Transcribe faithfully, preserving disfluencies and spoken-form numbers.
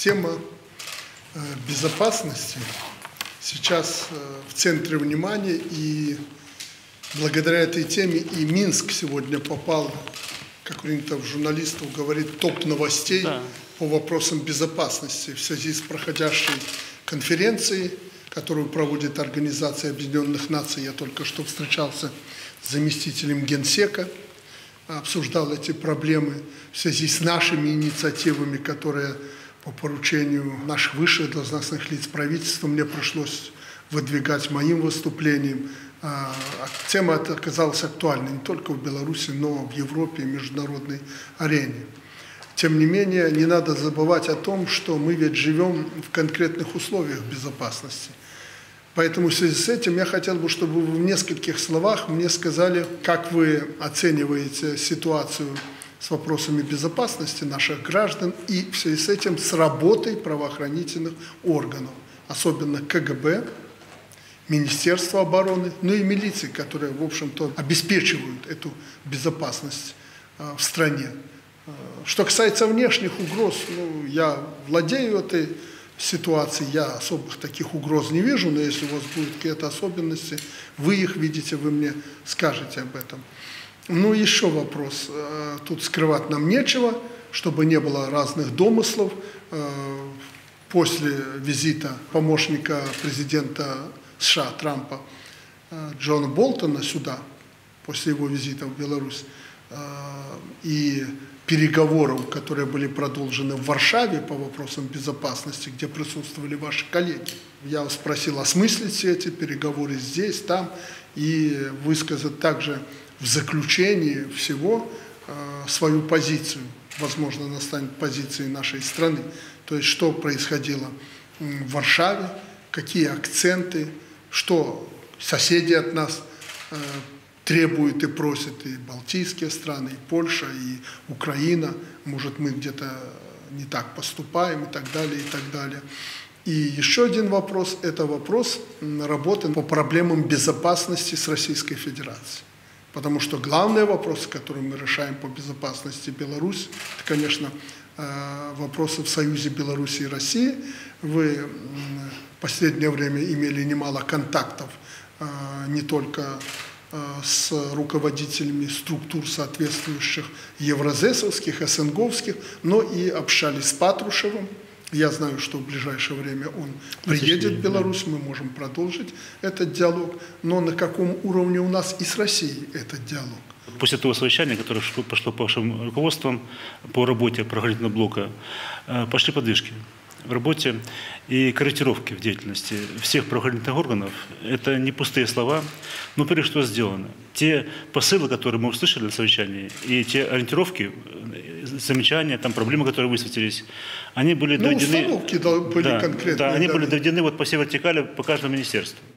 Тема безопасности сейчас в центре внимания, и благодаря этой теме и Минск сегодня попал, как принято в журналистов говорит, топ новостей да. по вопросам безопасности в связи с проходящей конференцией, которую проводит Организация Объединенных Наций. Я только что встречался с заместителем Генсека, обсуждал эти проблемы в связи с нашими инициативами, которые по поручению наших высших должностных лиц правительства мне пришлось выдвигать моим выступлением. Тема эта оказалась актуальной не только в Беларуси, но в Европе и международной арене. Тем не менее, не надо забывать о том, что мы ведь живем в конкретных условиях безопасности. Поэтому в связи с этим я хотел бы, чтобы вы в нескольких словах мне сказали, как вы оцениваете ситуацию с вопросами безопасности наших граждан и в связи с этим с работой правоохранительных органов, особенно ка гэ бэ, Министерства обороны, ну и милиции, которые, в общем-то, обеспечивают эту безопасность в стране. Что касается внешних угроз, ну, я владею этой ситуацией, я особых таких угроз не вижу, но если у вас будут какие-то особенности, вы их видите, вы мне скажете об этом. Ну, еще вопрос. Тут скрывать нам нечего, чтобы не было разных домыслов. После визита помощника президента США Трампа Джона Болтона сюда, после его визита в Беларусь, и переговоров, которые были продолжены в Варшаве по вопросам безопасности, где присутствовали ваши коллеги. Я спросил осмыслить все эти переговоры здесь, там, и высказать также в заключении всего свою позицию, возможно, она станет позицией нашей страны. То есть, что происходило в Варшаве, какие акценты, что соседи от нас э, требуют и просят, и Балтийские страны, и Польша, и Украина. Может, мы где-то не так поступаем, и так далее, и так далее. И еще один вопрос – это вопрос работы по проблемам безопасности с Российской Федерацией. Потому что главные вопросы, которые мы решаем по безопасности Беларуси, это, конечно, вопросы в союзе Беларуси и России. Вы в последнее время имели немало контактов не только с руководителями структур соответствующих евразесовских, эсэнговских, но и общались с Патрушевым. Я знаю, что в ближайшее время он приедет в Беларусь, мы можем продолжить этот диалог. Но на каком уровне у нас и с Россией этот диалог? После того совещания, которое пошло по вашим руководством по работе правоохранительного блока, пошли подвижки в работе и корректировки в деятельности всех правоохранительных органов. Это не пустые слова, но прежде что сделано. Те посылы, которые мы услышали на совещании, и те ориентировки, замечания, там проблемы, которые высветились, они были ну, доведены... установки были да, конкретные. Да, они да. были доведены вот по всей вертикали, по каждому министерству.